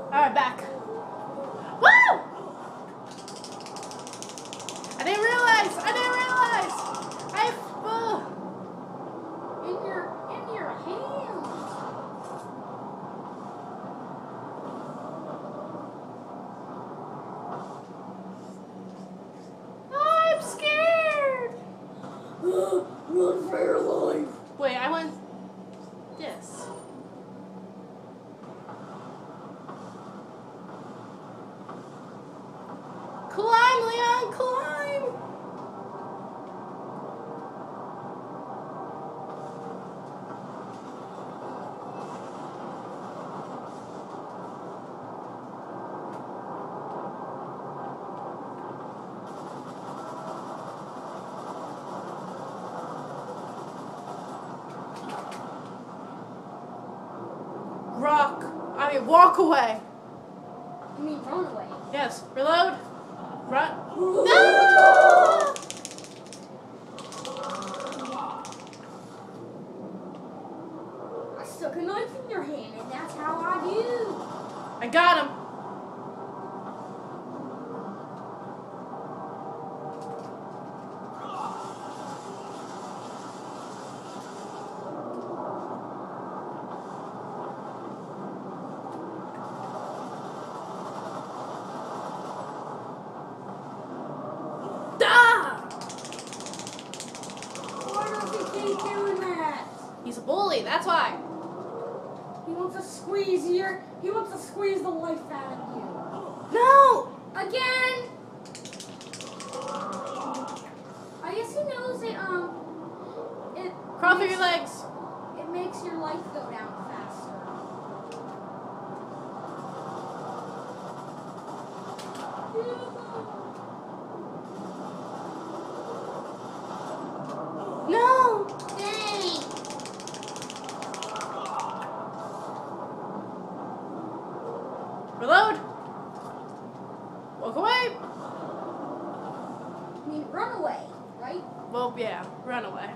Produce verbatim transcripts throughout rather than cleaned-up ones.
Alright, back. Woo! I didn't realize! I didn't realize! I uh, In your in your hands. I'm scared! Run for your life. Wait, I went this. Climb, Leon, climb! Rock. I mean, walk away. You mean run away? Yes. Reload. Run. No! I stuck a knife in your hand, and that's how I do. I got him. Why does he keep doing that? He's a bully. That's why. He wants to squeeze your. He wants to squeeze the life out of you. No. Again. I guess he knows it. Um. It. Crawl through makes- your legs. It makes your life go down faster. No. Dang. Reload. Walk away. I mean, run away, right? Well, yeah. Run away.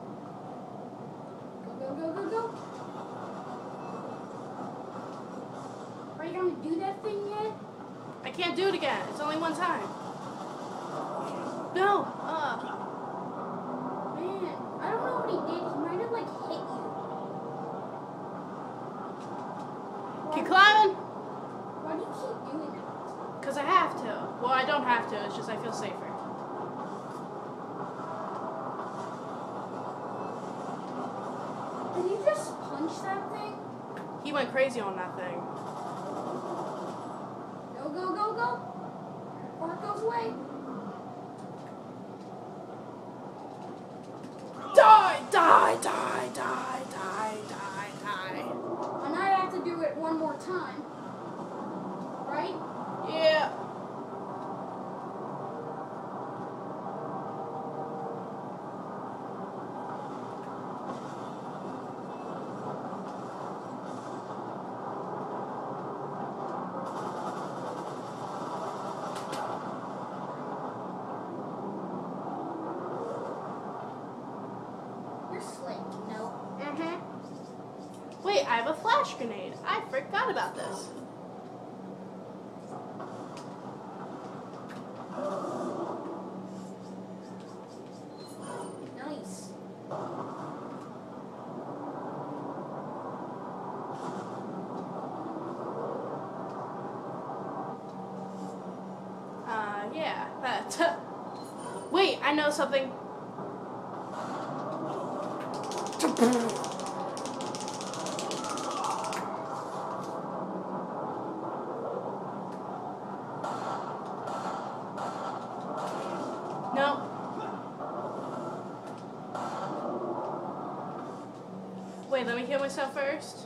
Go, go, go, go, go. Are you gonna do that thing yet? I can't do it again. It's only one time. No. Uh. Man, I don't know what he did. He might have like hit you. Keep Why, climbing. why do you keep doing that? Cause I have to. Well, I don't have to. It's just I feel safer. Did you just punch that thing? He went crazy on that thing. Go, go, go, go. Or it goes away. Die! Die! Die! Die! Die! Die! Die! And I have to do it one more time. Right? Yeah. You're slick, you know? Mm-hmm. Wait, I have a flash grenade. I forgot about this. Nice. Uh, yeah. That. Wait, I know something. No. Wait, let me kill myself first.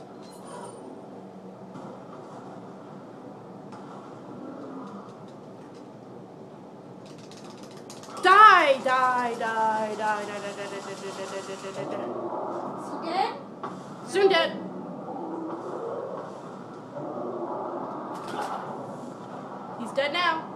Die, die, die, die, die, die, die, die, die, die, die, die, die, die. Is he dead? Soon dead. He's dead now.